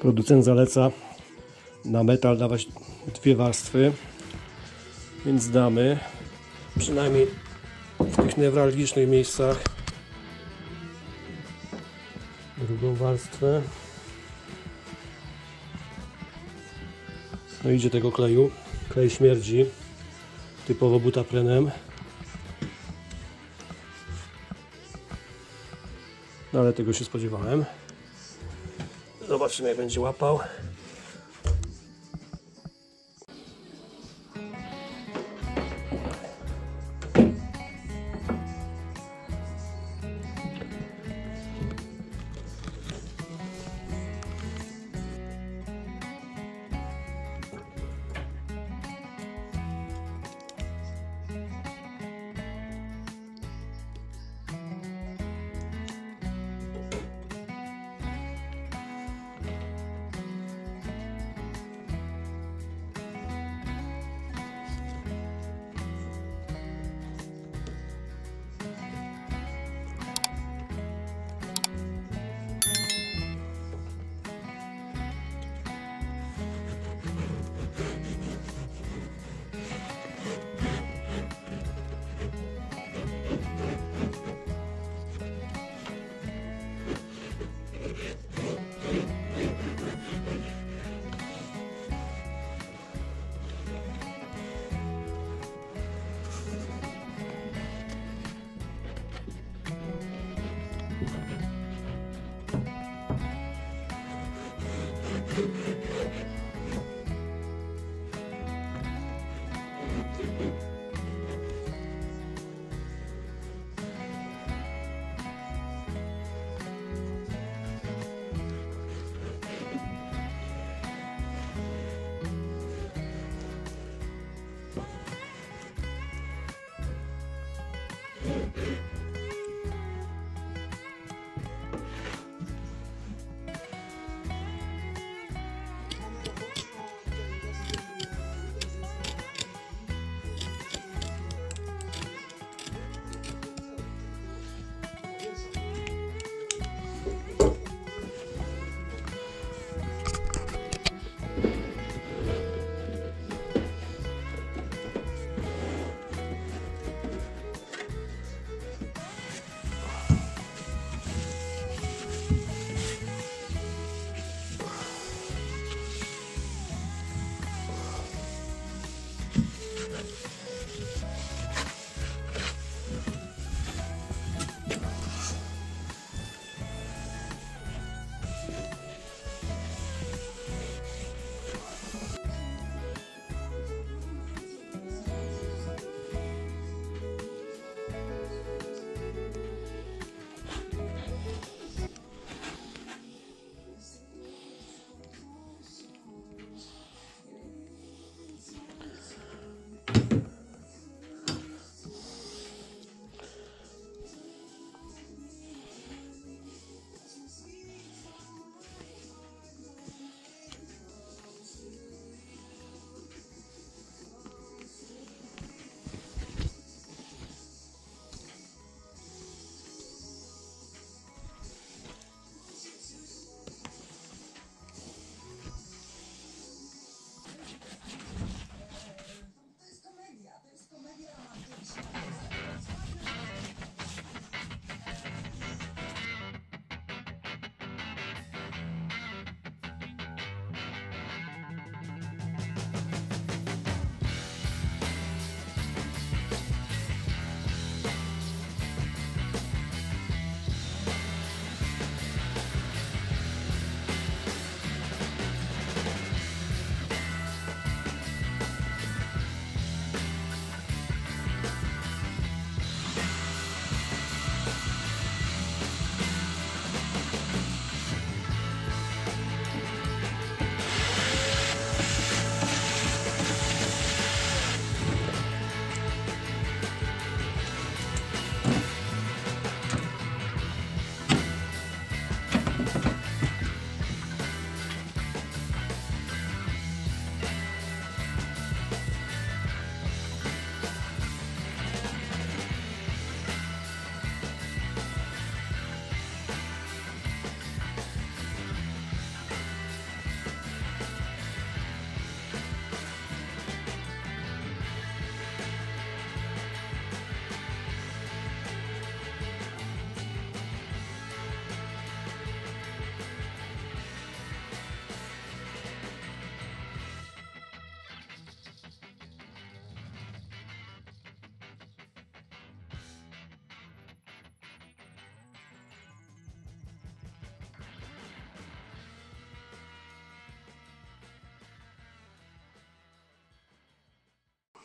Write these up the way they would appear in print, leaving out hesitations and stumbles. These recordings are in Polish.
Producent zaleca na metal dawać 2 warstwy, więc damy przynajmniej w tych newralgicznych miejscach drugą warstwę. No idzie tego kleju. Klej śmierdzi, typowo butaprenem. No ale tego się spodziewałem. Zobaczymy, jak będzie łapał.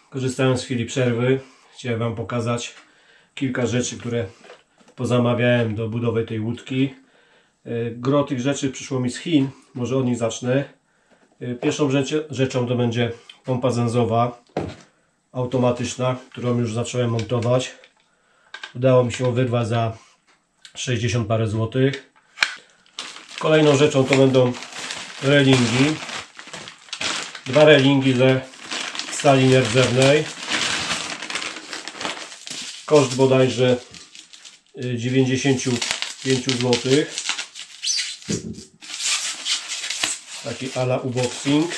Korzystając z chwili przerwy, chciałem Wam pokazać kilka rzeczy, które pozamawiałem do budowy tej łódki. Gro tych rzeczy przyszło mi z Chin, może od nich zacznę. Pierwszą rzeczą to będzie pompa zęzowa automatyczna, którą już zacząłem montować. Udało mi się ją wyrwać za 60 parę złotych. Kolejną rzeczą to będą relingi. 2 relingi ze stali nierdzewnej. Koszt bodajże 95 zł. Taki ala unboxing.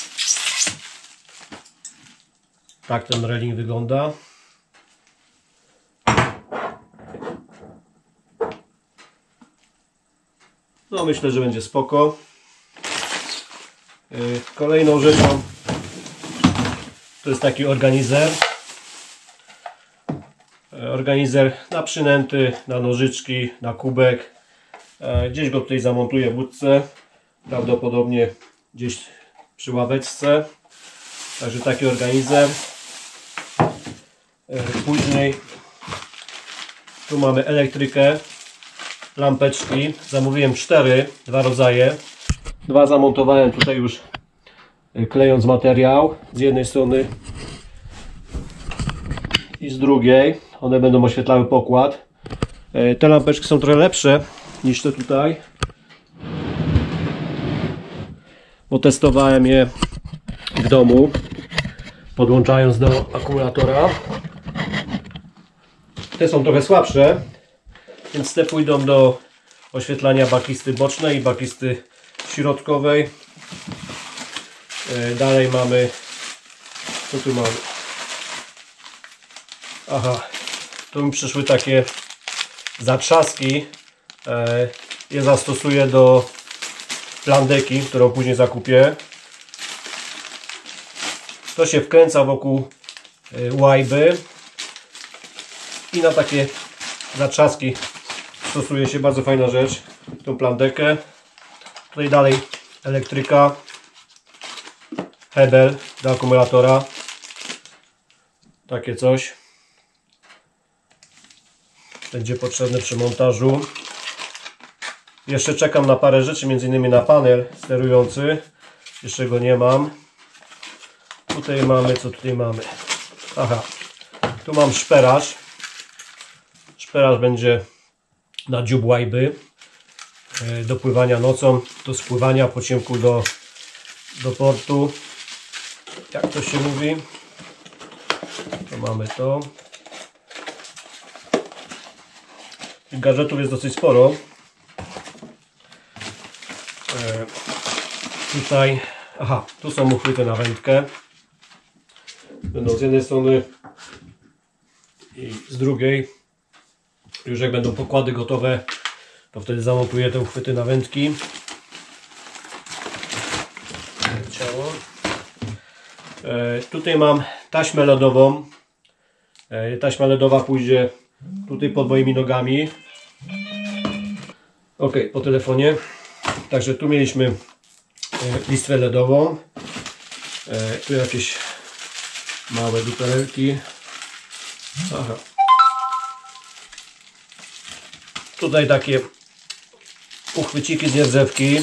Tak ten reling wygląda. No myślę, że będzie spoko. Kolejną rzeczą to jest taki organizer. Organizer na przynęty, na nożyczki, na kubek. Gdzieś go tutaj zamontuję w łódce. Prawdopodobnie gdzieś przy ławeczce. Także taki organizer. Później tu mamy elektrykę, lampeczki. Zamówiłem 4, 2 rodzaje. 2 zamontowałem tutaj już klejąc materiał z jednej strony i z drugiej. One będą oświetlały pokład. Te lampeczki są trochę lepsze niż te tutaj, bo testowałem je w domu, podłączając do akumulatora. Te są trochę słabsze, więc te pójdą do oświetlania bakisty bocznej i bakisty środkowej. Dalej mamy, co tu mamy? Aha, tu mi przyszły takie zatrzaski. Je zastosuję do plandeki, którą później zakupię. To się wkręca wokół łajby i na takie zatrzaski stosuje się, bardzo fajna rzecz, tą plandekę. Tutaj dalej elektryka, hebel do akumulatora, takie coś będzie potrzebne przy montażu. Jeszcze czekam na parę rzeczy, m.in. na panel sterujący, jeszcze go nie mam. Tutaj mamy, co tutaj mamy? Aha, tu mam szperaż. Szperaż będzie na dziób łajby do pływania nocą, do spływania po ciemku do portu, jak to się mówi. To mamy to. Tych gadżetów jest dosyć sporo. Tutaj, aha, tu są uchwyty na wędkę. Będą z jednej strony i z drugiej. Już jak będą pokłady gotowe, to wtedy zamontuję te uchwyty na wędki. Ciało. Tutaj mam taśmę LEDową. Taśma LEDowa pójdzie tutaj pod moimi nogami. Ok, po telefonie. Także tu mieliśmy listwę LEDową. Tu jakieś małe duperelki. Aha. Tutaj takie uchwyciki z nierdzewki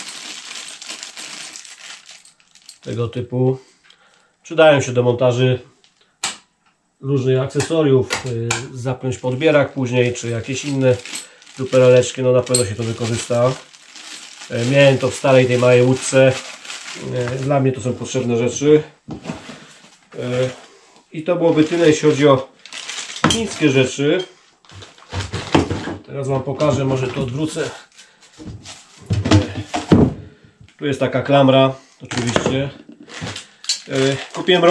tego typu. Przydają się do montaży różnych akcesoriów, zapiąć podbierak później, czy jakieś inne dupereleczki, no na pewno się to wykorzysta. Miałem to w starej tej małej łódce. Dla mnie to są potrzebne rzeczy. I to byłoby tyle, jeśli chodzi o chińskie rzeczy. Teraz Wam pokażę, może to odwrócę. Tu jest taka klamra, oczywiście. Kupiłem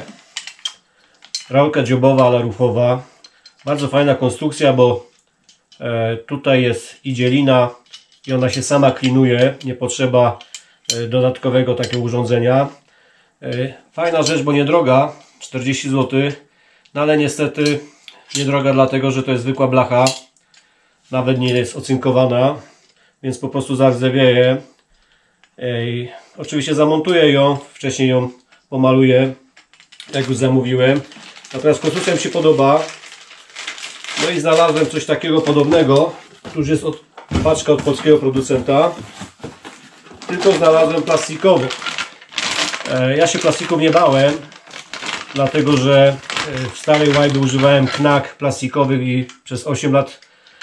rolkę dziobowa, ale ruchowa. Bardzo fajna konstrukcja, bo tutaj jest idzie lina i ona się sama klinuje. Nie potrzeba dodatkowego takiego urządzenia. Fajna rzecz, bo niedroga, 40 zł. No ale niestety niedroga dlatego, że to jest zwykła blacha. Nawet nie jest ocynkowana, więc po prostu zardzewieje. Oczywiście zamontuję ją, wcześniej ją pomaluję jak już zamówiłem. Natomiast konstrukcja mi się podoba. No i znalazłem coś takiego podobnego. Tu już jest paczka od polskiego producenta. Tylko znalazłem plastikowy. Ja się plastików nie bałem, dlatego że w starej łajbie używałem knak plastikowych i przez 8 lat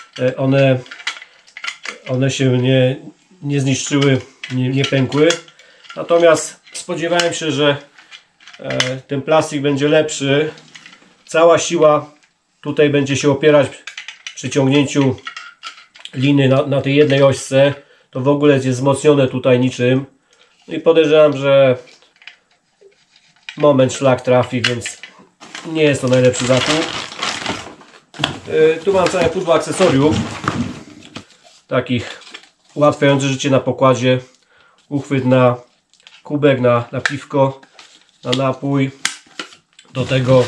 one się nie zniszczyły, nie pękły. Natomiast spodziewałem się, że ten plastik będzie lepszy. Cała siła tutaj będzie się opierać przy ciągnięciu liny na tej jednej ośce. To w ogóle jest wzmocnione tutaj niczym. No i podejrzewam, że moment szlak trafi, więc nie jest to najlepszy zakup. Tu mam całe pudło akcesoriów takich ułatwiających życie na pokładzie. Uchwyt na kubek, na piwko, na napój. Do tego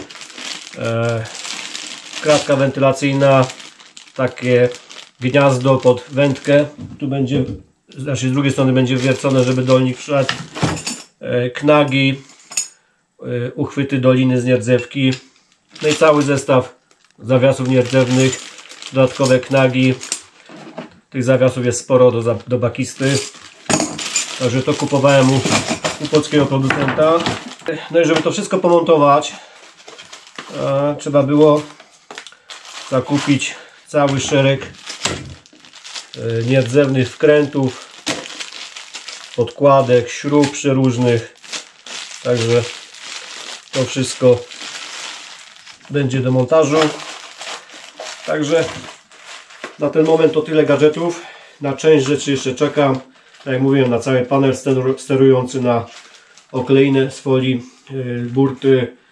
kratka wentylacyjna, takie gniazdo pod wędkę. Tu będzie, znaczy z drugiej strony będzie wwiercone, żeby dolnik wszedł. Knagi, uchwyty do liny z nierdzewki. No i cały zestaw zawiasów nierdzewnych, dodatkowe knagi. Tych zawiasów jest sporo do bakisty. Także to kupowałem u polskiego producenta. No i żeby to wszystko pomontować, trzeba było zakupić cały szereg nierdzewnych wkrętów, podkładek, śrub przeróżnych. Także to wszystko będzie do montażu. Także na ten moment to tyle gadżetów. Na część rzeczy jeszcze czekam. Tak jak mówiłem, na cały panel sterujący, na okleinę z folii, burty,